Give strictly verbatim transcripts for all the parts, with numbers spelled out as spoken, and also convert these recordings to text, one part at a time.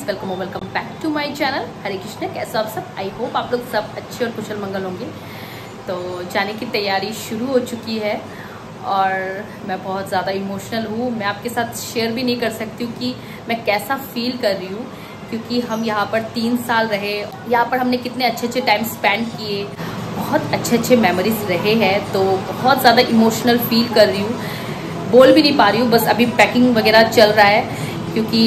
Welcome और welcome back to my channel Hare Krishna. कैसे आप सब? आई होप आप लोग सब अच्छे और कुशल मंगल होंगे। तो जाने की तैयारी शुरू हो चुकी है और मैं बहुत ज़्यादा इमोशनल हूँ। मैं आपके साथ शेयर भी नहीं कर सकती हूँ कि मैं कैसा फील कर रही हूँ, क्योंकि हम यहाँ पर तीन साल रहे। यहाँ पर हमने कितने अच्छे अच्छे टाइम स्पेंड किए, बहुत अच्छे अच्छे मेमोरीज रहे हैं। तो बहुत ज़्यादा इमोशनल फील कर रही हूँ, बोल भी नहीं पा रही हूँ। बस अभी पैकिंग वगैरह चल रहा है, क्योंकि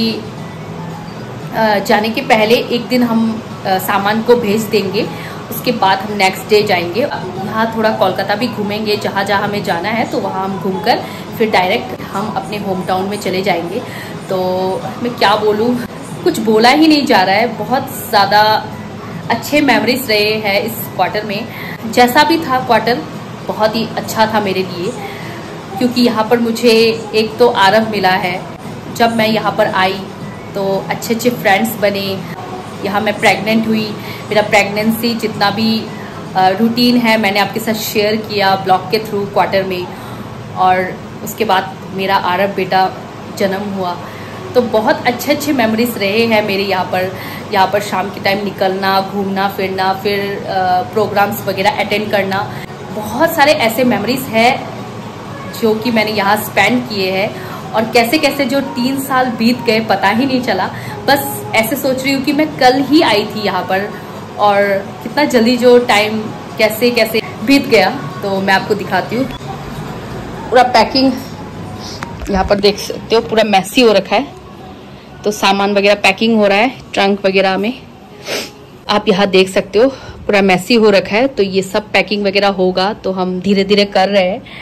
जाने के पहले एक दिन हम सामान को भेज देंगे, उसके बाद हम नेक्स्ट डे जाएंगे। यहाँ थोड़ा कोलकाता भी घूमेंगे, जहाँ जहाँ हमें जाना है तो वहाँ हम घूमकर फिर डायरेक्ट हम अपने होम टाउन में चले जाएंगे। तो मैं क्या बोलूँ, कुछ बोला ही नहीं जा रहा है। बहुत ज़्यादा अच्छे मेमोरीज रहे हैं इस क्वार्टर में। जैसा भी था क्वार्टर बहुत ही अच्छा था मेरे लिए, क्योंकि यहाँ पर मुझे एक तो आराम मिला है। जब मैं यहाँ पर आई तो अच्छे अच्छे फ्रेंड्स बने। यहाँ मैं प्रेग्नेंट हुई, मेरा प्रेगनेंसी जितना भी रूटीन है मैंने आपके साथ शेयर किया ब्लॉग के थ्रू क्वार्टर में। और उसके बाद मेरा आरब बेटा जन्म हुआ। तो बहुत अच्छे अच्छे मेमोरीज रहे हैं मेरे यहाँ पर। यहाँ पर शाम के टाइम निकलना, घूमना फिरना, फिर प्रोग्राम्स वगैरह अटेंड करना, बहुत सारे ऐसे मेमोरीज हैं जो कि मैंने यहाँ स्पेंड किए हैं। और कैसे कैसे जो तीन साल बीत गए पता ही नहीं चला। बस ऐसे सोच रही हूँ कि मैं कल ही आई थी यहाँ पर, और कितना जल्दी जो टाइम कैसे कैसे बीत गया। तो मैं आपको दिखाती हूँ। पूरा पैकिंग यहाँ पर देख सकते हो, पूरा मैसी हो रखा है। तो सामान वगैरह पैकिंग हो रहा है ट्रंक वगैरह में, आप यहाँ देख सकते हो पूरा मैसी हो रखा है। तो ये सब पैकिंग वगैरह होगा, तो हम धीरे धीरे कर रहे हैं।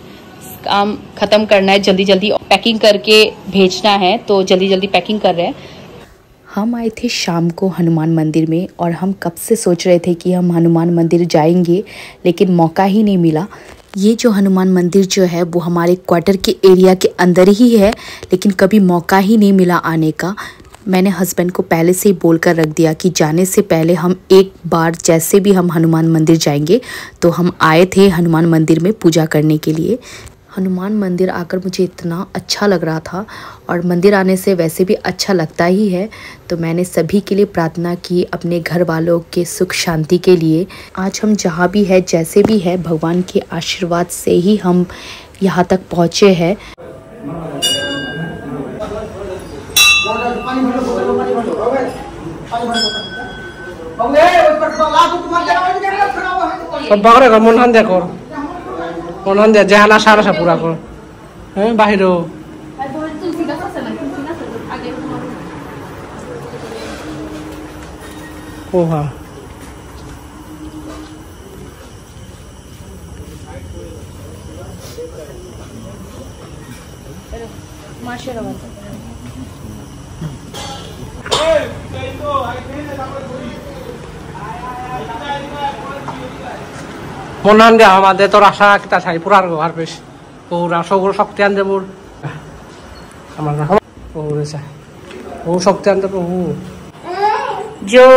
काम खत्म करना है, जल्दी जल्दी पैकिंग करके भेजना है, तो जल्दी जल्दी पैकिंग कर रहे हैं। हम आए थे शाम को हनुमान मंदिर में, और हम कब से सोच रहे थे कि हम हनुमान मंदिर जाएंगे, लेकिन मौका ही नहीं मिला। ये जो हनुमान मंदिर जो है वो हमारे क्वार्टर के एरिया के अंदर ही है, लेकिन कभी मौका ही नहीं मिला आने का। मैंने हस्बैंड को पहले से ही बोल कर रख दिया कि जाने से पहले हम एक बार जैसे भी हम हनुमान मंदिर जाएंगे। तो हम आए थे हनुमान मंदिर में पूजा करने के लिए। हनुमान मंदिर आकर मुझे इतना अच्छा लग रहा था, और मंदिर आने से वैसे भी अच्छा लगता ही है। तो मैंने सभी के लिए प्रार्थना की, अपने घर वालों के सुख शांति के लिए। आज हम जहाँ भी है, जैसे भी है, भगवान के आशीर्वाद से ही हम यहाँ तक पहुँचे हैं। মন দিয়ে জেহালা সারা সা পুরা কর হ্যাঁ বাহিরও ওহা মাসের আবার মন দিয়ে আমাদের তোর আশা কিতা চাই পুরার ঘর বেশ ওরা সগর শক্তি আনতে মোর আমার ওরে চাই ও শক্তি আনতে প্রভু जो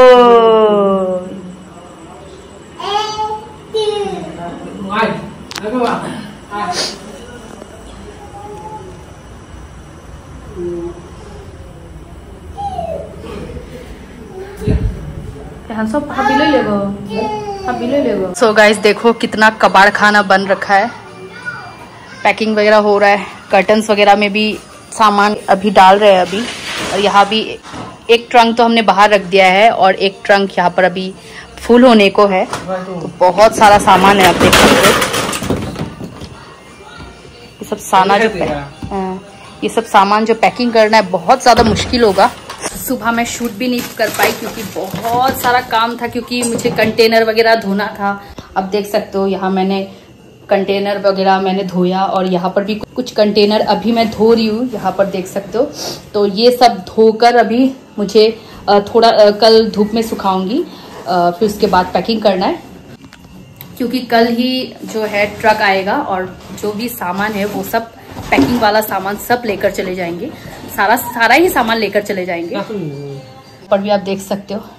सब हाबी ले लेगो सो गाइस देखो कितना कबाड़ खाना बन रखा है। पैकिंग वगैरह हो रहा है, कर्टन्स वगैरह में भी सामान अभी डाल रहे हैं अभी। और यहाँ भी एक ट्रंक तो हमने बाहर रख दिया है, और एक ट्रंक यहाँ पर अभी फुल होने को है। तो बहुत सारा सामान है, आप देख सकते हो। ये सब सामान जो ये सब सामान जो पैकिंग करना है बहुत ज़्यादा मुश्किल होगा। सुबह मैं शूट भी नहीं कर पाई क्योंकि बहुत सारा काम था, क्योंकि मुझे कंटेनर वगैरह धोना था। अब देख सकते हो यहाँ मैंने कंटेनर वगैरह मैंने धोया, और यहाँ पर भी कुछ कंटेनर अभी मैं धो रही हूँ, यहाँ पर देख सकते हो। तो ये सब धोकर अभी मुझे थोड़ा कल धूप में सुखाऊंगी, फिर उसके बाद पैकिंग करना है, क्योंकि कल ही जो है ट्रक आएगा और जो भी सामान है वो सब पैकिंग वाला सामान सब लेकर चले जाएंगे। सारा सारा ही सामान लेकर चले जाएंगे। पर भी आप देख सकते हो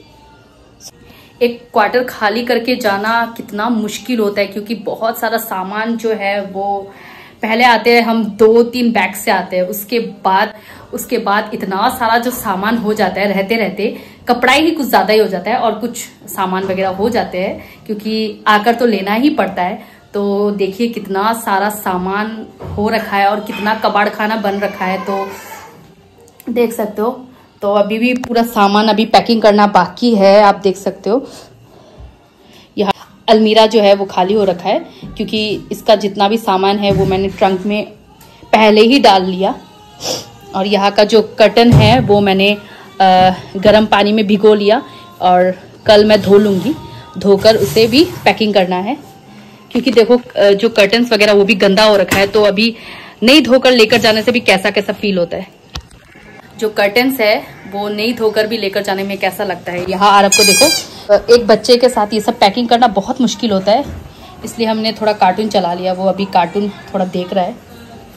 एक क्वार्टर खाली करके जाना कितना मुश्किल होता है, क्योंकि बहुत सारा सामान जो है वो पहले आते हैं, हम दो तीन बैग से आते हैं, उसके बाद उसके बाद इतना सारा जो सामान हो जाता है रहते रहते, कपड़ा ही कुछ ज्यादा ही हो जाता है और कुछ सामान वगैरह हो जाते हैं क्योंकि आकर तो लेना ही पड़ता है। तो देखिए कितना सारा सामान हो रखा है और कितना कबाड़ खाना बन रखा है, तो देख सकते हो। तो अभी भी पूरा सामान अभी पैकिंग करना बाकी है, आप देख सकते हो। यहाँ अलमीरा जो है वो खाली हो रखा है क्योंकि इसका जितना भी सामान है वो मैंने ट्रंक में पहले ही डाल लिया। और यहाँ का जो कर्टन है वो मैंने आ, गर्म पानी में भिगो लिया और कल मैं धो लूँगी, धोकर उसे भी पैकिंग करना है क्योंकि देखो जो कर्टन्स वगैरह वो भी गंदा हो रखा है, तो अभी नहीं धोकर लेकर जाने से भी कैसा कैसा फील होता है। जो कर्टन्स है वो नहीं धोकर भी लेकर जाने में कैसा लगता है। यहाँ आरब को देखो, एक बच्चे के साथ ये सब पैकिंग करना बहुत मुश्किल होता है, इसलिए हमने थोड़ा कार्टून चला लिया। वो अभी कार्टून थोड़ा देख रहा है।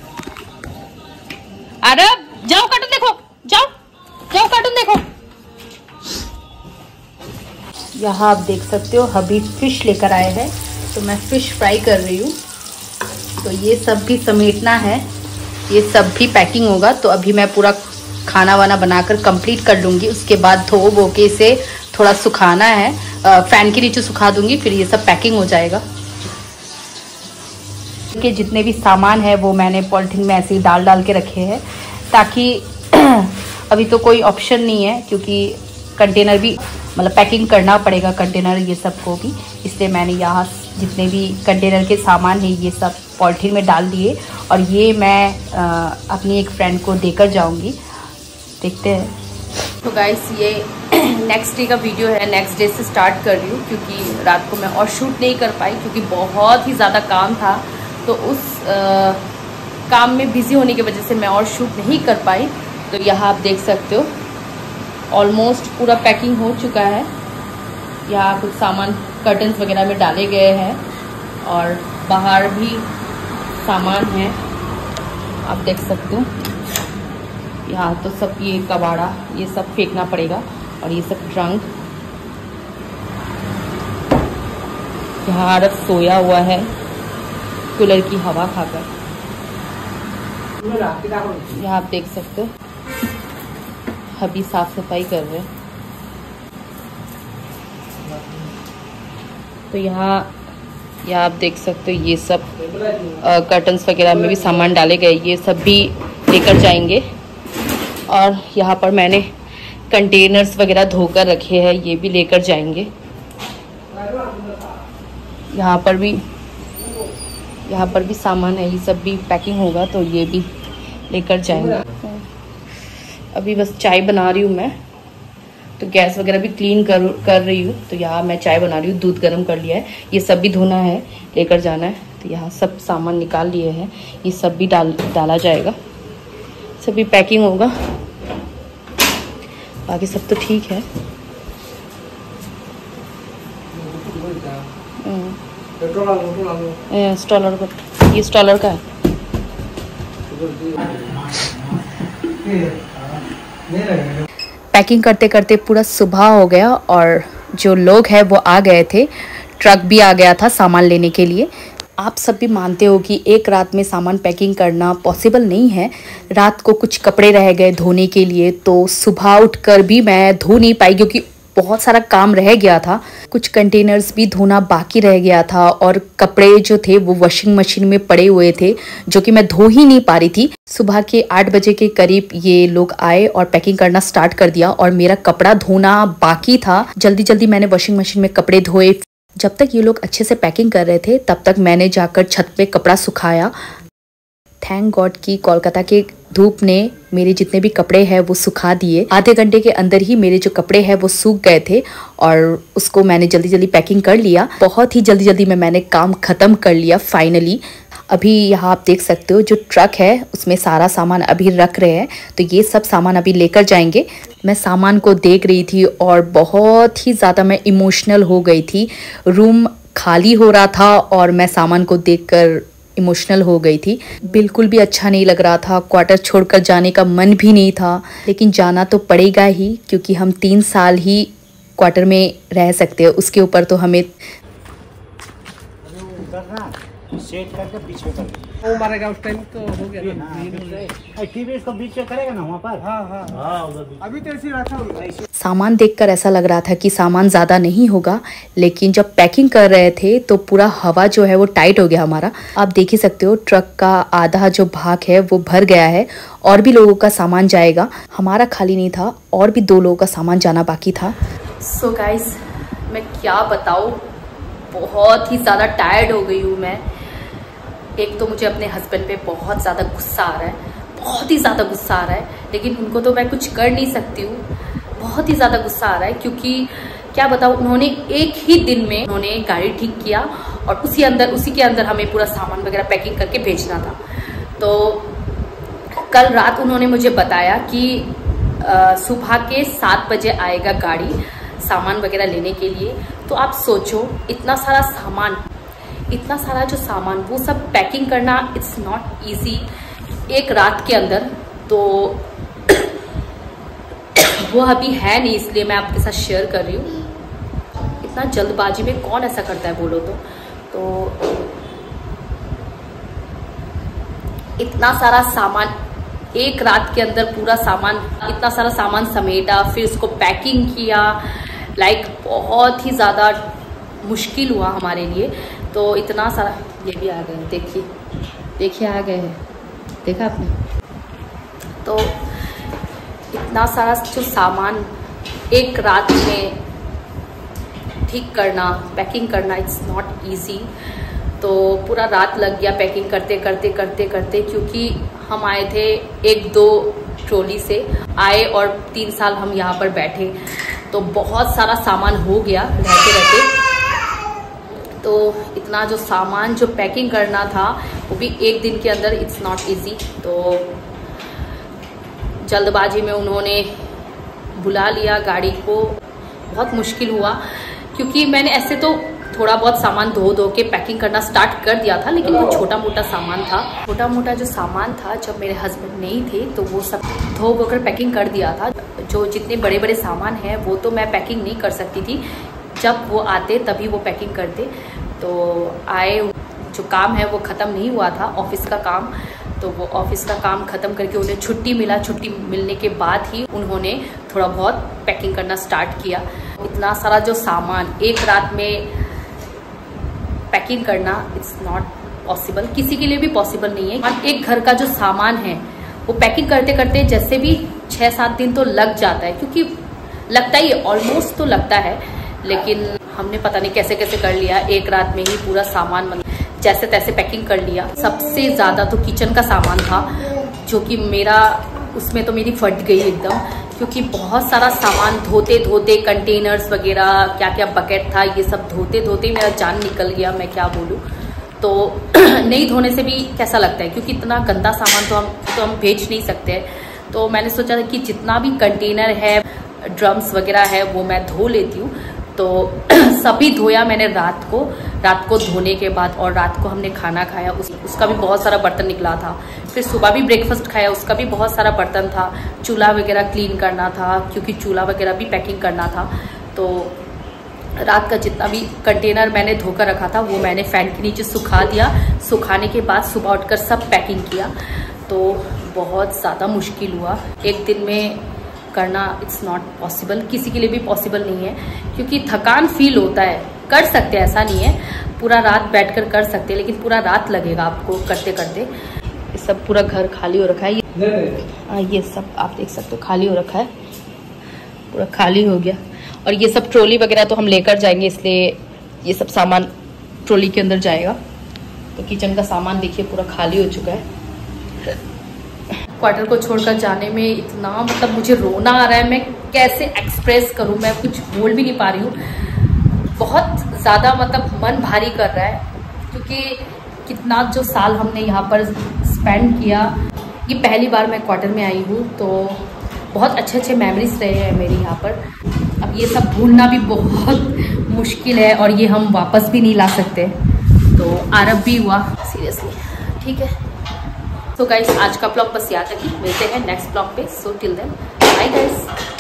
आरब जाओ कार्टून देखो, जाओ जाओ कार्टून देखो। यहाँ आप देख सकते हो हबी फिश लेकर आए हैं, तो मैं फिश फ्राई कर रही हूँ। तो ये सब भी समेटना है, ये सब भी पैकिंग होगा। तो अभी मैं पूरा खाना वाना बनाकर कंप्लीट कर लूँगी, उसके बाद धो वो के इसे थोड़ा सुखाना है, फैन के नीचे सुखा दूँगी, फिर ये सब पैकिंग हो जाएगा। के जितने भी सामान है वो मैंने पॉलिथीन में ऐसे ही डाल डाल के रखे हैं ताकि अभी तो कोई ऑप्शन नहीं है क्योंकि कंटेनर भी मतलब पैकिंग करना पड़ेगा, कंटेनर ये सब को भी, इसलिए मैंने यहाँ जितने भी कंटेनर के सामान है ये सब पॉलिथीन में डाल दिए। और ये मैं आ, अपनी एक फ्रेंड को देकर जाऊँगी, देखते हैं। तो गाइस ये नेक्स्ट डे का वीडियो है, नेक्स्ट डे से स्टार्ट कर रही हूँ क्योंकि रात को मैं और शूट नहीं कर पाई क्योंकि बहुत ही ज़्यादा काम था। तो उस आ, काम में बिज़ी होने की वजह से मैं और शूट नहीं कर पाई। तो यहाँ आप देख सकते हो ऑलमोस्ट पूरा पैकिंग हो चुका है। यहाँ कुछ सामान कर्टन्स वगैरह में डाले गए हैं और बाहर भी सामान है, आप देख सकते हो। यहाँ तो सब ये कबाड़ा ये सब फेंकना पड़ेगा और ये सब ट्रंक। यहाँ आरब सोया हुआ है कूलर की हवा खाकर। यहाँ आप देख सकते हो अभी साफ सफाई कर रहे हैं। तो यहाँ यहाँ आप देख सकते हो ये सब कर्टन्स वगैरह में भी सामान डाले गए, ये सब भी लेकर जाएंगे। और यहाँ पर मैंने कंटेनर्स वगैरह धोकर रखे हैं, ये भी लेकर जाएंगे। यहाँ पर भी यहाँ पर भी सामान है, ये सब भी पैकिंग होगा तो ये भी लेकर जाएंगे। अभी बस चाय बना रही हूँ मैं, तो गैस वगैरह भी क्लीन कर कर रही हूँ। तो यहाँ मैं चाय बना रही हूँ, दूध गर्म कर लिया है, ये सब भी धोना है, लेकर जाना है। तो यहाँ सब सामान निकाल लिए हैं, ये सब भी डाल डाला जाएगा, सभी पैकिंग होगा। बाकी सब तो ठीक है। स्टॉलर का, ये स्टॉलर का है। पैकिंग करते करते पूरा सुबह हो गया और जो लोग हैं वो आ गए थे, ट्रक भी आ गया था सामान लेने के लिए। आप सब भी मानते हो कि एक रात में सामान पैकिंग करना पॉसिबल नहीं है। रात को कुछ कपड़े रह गए धोने के लिए, तो सुबह उठकर भी मैं धो नहीं पाई क्योंकि बहुत सारा काम रह गया था। कुछ कंटेनर्स भी धोना बाकी रह गया था और कपड़े जो थे वो वॉशिंग मशीन में पड़े हुए थे जो कि मैं धो ही नहीं पा रही थी। सुबह के आठ बजे के करीब ये लोग आए और पैकिंग करना स्टार्ट कर दिया और मेरा कपड़ा धोना बाकी था। जल्दी जल्दी मैंने वॉशिंग मशीन में कपड़े धोए। जब तक ये लोग अच्छे से पैकिंग कर रहे थे तब तक मैंने जाकर छत पे कपड़ा सुखाया। थैंक गॉड कि कोलकाता के धूप ने मेरे जितने भी कपड़े हैं वो सुखा दिए। आधे घंटे के अंदर ही मेरे जो कपड़े हैं वो सूख गए थे और उसको मैंने जल्दी जल्दी पैकिंग कर लिया। बहुत ही जल्दी जल्दी में मैंने काम ख़त्म कर लिया फाइनली। अभी यहाँ आप देख सकते हो जो ट्रक है उसमें सारा सामान अभी रख रहे हैं, तो ये सब सामान अभी लेकर जाएंगे। मैं सामान को देख रही थी और बहुत ही ज़्यादा मैं इमोशनल हो गई थी। रूम खाली हो रहा था और मैं सामान को देखकर इमोशनल हो गई थी। बिल्कुल भी अच्छा नहीं लग रहा था, क्वार्टर छोड़कर जाने का मन भी नहीं था, लेकिन जाना तो पड़ेगा ही क्योंकि हम तीन साल ही क्वार्टर में रह सकते हैं, उसके ऊपर तो हमें सेट करके बीच में कर दे। वो मारेगा उस टाइम तो हो गया ना। टीवी इसको बीच में करेगा ना वहाँ पर। हाँ हाँ हाँ उधर अभी तो ऐसे रखा हुआ है। सामान देखकर ऐसा लग रहा था कि सामान ज़्यादा नहीं होगा, लेकिन जब पैकिंग कर रहे थे तो पूरा हवा जो है वो टाइट हो गया हमारा। आप देख ही सकते हो ट्रक का आधा जो भाग है वो भर गया है और भी लोगों का सामान जाएगा। हमारा खाली नहीं था और भी दो लोगों का सामान जाना बाकी था। सो so गाइस, मैं क्या बताऊँ, बहुत ही ज़्यादा टायर्ड हो गई हूँ मैं। एक तो मुझे अपने हस्बैंड पे बहुत ज़्यादा गुस्सा आ रहा है, बहुत ही ज़्यादा गुस्सा आ रहा है, लेकिन उनको तो मैं कुछ कर नहीं सकती हूँ। बहुत ही ज़्यादा गुस्सा आ रहा है क्योंकि क्या बताऊँ, उन्होंने एक ही दिन में उन्होंने गाड़ी ठीक किया और उसी अंदर उसी के अंदर हमें पूरा सामान वगैरह पैकिंग करके भेजना था। तो कल रात उन्होंने मुझे बताया कि आ, सुबह के सात बजे आएगा गाड़ी सामान वगैरह लेने के लिए। तो आप सोचो, इतना सारा सामान इतना सारा जो सामान वो सब पैकिंग करना इट्स नॉट इजी एक रात के अंदर। तो वो अभी है नहीं, इसलिए मैं आपके साथ शेयर कर रही हूँ। इतना जल्दबाजी में कौन ऐसा करता है बोलो तो तो इतना सारा सामान एक रात के अंदर, पूरा सामान, इतना सारा सामान समेटा, फिर उसको पैकिंग किया। लाइक बहुत ही ज़्यादा मुश्किल हुआ हमारे लिए। तो इतना सारा, ये भी आ गए, देखिए देखिए आ गए हैं, देखा आपने। तो इतना सारा जो सामान एक रात में ठीक करना, पैकिंग करना इट्स नॉट इजी। तो पूरा रात लग गया पैकिंग करते करते करते करते, क्योंकि हम आए थे एक दो ट्रॉली से आए और तीन साल हम यहाँ पर बैठे, तो बहुत सारा सामान हो गया रहते रहते। तो इतना जो सामान जो पैकिंग करना था वो भी एक दिन के अंदर इट्स नॉट इजी। तो जल्दबाजी में उन्होंने बुला लिया गाड़ी को, बहुत मुश्किल हुआ क्योंकि मैंने ऐसे तो थोड़ा बहुत सामान धो धो के पैकिंग करना स्टार्ट कर दिया था, लेकिन वो छोटा मोटा सामान था। छोटा मोटा जो सामान था, जब मेरे हस्बैंड नहीं थे तो वो सब धो धोकर पैकिंग कर दिया था। जो जितने बड़े बड़े सामान हैं वो तो मैं पैकिंग नहीं कर सकती थी, जब वो आते तभी वो पैकिंग करते। तो आए, जो काम है वो ख़त्म नहीं हुआ था, ऑफिस का काम। तो वो ऑफिस का काम ख़त्म करके उन्हें छुट्टी मिला, छुट्टी मिलने के बाद ही उन्होंने थोड़ा बहुत पैकिंग करना स्टार्ट किया। इतना सारा जो सामान एक रात में पैकिंग करना इट्स नॉट पॉसिबल, किसी के लिए भी पॉसिबल नहीं है। और एक घर का जो सामान है वो पैकिंग करते करते जैसे भी छः सात दिन तो लग जाता है, क्योंकि लगता ही ऑलमोस्ट तो लगता है, लेकिन हमने पता नहीं कैसे कैसे कर लिया, एक रात में ही पूरा सामान जैसे तैसे पैकिंग कर लिया। सबसे ज़्यादा तो किचन का सामान था, जो कि मेरा उसमें तो मेरी फट गई एकदम, क्योंकि बहुत सारा सामान धोते धोते, कंटेनर्स वगैरह क्या क्या बकेट था, ये सब धोते धोते मेरा जान निकल गया, मैं क्या बोलूँ। तो नहीं धोने से भी कैसा लगता है, क्योंकि इतना गंदा सामान तो हम तो हम भेज नहीं सकते। तो मैंने सोचा कि जितना भी कंटेनर है, ड्रम्स वगैरह है, वो मैं धो लेती हूँ। तो सभी धोया मैंने रात को रात को धोने के बाद, और रात को हमने खाना खाया, उस, उसका भी बहुत सारा बर्तन निकला था। फिर सुबह भी ब्रेकफास्ट खाया, उसका भी बहुत सारा बर्तन था। चूल्हा वगैरह क्लीन करना था, क्योंकि चूल्हा वगैरह भी पैकिंग करना था। तो रात का जितना भी कंटेनर मैंने धोकर रखा था वो मैंने फैन के नीचे सुखा दिया। सुखाने के बाद सुबह उठकर सब पैकिंग किया। तो बहुत ज़्यादा मुश्किल हुआ, एक दिन में करना इट्स नॉट पॉसिबल, किसी के लिए भी पॉसिबल नहीं है, क्योंकि थकान फील होता है। कर सकते हैं, ऐसा नहीं है, पूरा रात बैठकर कर सकते हैं, लेकिन पूरा रात लगेगा आपको करते करते। ये सब पूरा घर खाली हो रखा है, ये, ये सब आप देख सकते हो खाली हो रखा है, पूरा खाली हो गया। और ये सब ट्रॉली वगैरह तो हम लेकर जाएंगे, इसलिए ये सब सामान ट्रॉली के अंदर जाएगा। तो किचन का सामान देखिए पूरा खाली हो चुका है। क्वार्टर को छोड़कर जाने में इतना मतलब मुझे रोना आ रहा है, मैं कैसे एक्सप्रेस करूं, मैं कुछ बोल भी नहीं पा रही हूँ। बहुत ज़्यादा मतलब मन भारी कर रहा है, क्योंकि कितना जो साल हमने यहाँ पर स्पेंड किया। ये पहली बार मैं क्वार्टर में आई हूँ, तो बहुत अच्छे अच्छे मेमोरीज रहे हैं मेरी यहाँ पर। अब ये सब भूलना भी बहुत मुश्किल है, और ये हम वापस भी नहीं ला सकते। तो आरब भी हुआ सीरियसली, ठीक है। तो गाइस, आज का ब्लॉग बस यहाँ तक ही, मिलते हैं नेक्स्ट ब्लॉग पे। So till then bye guys.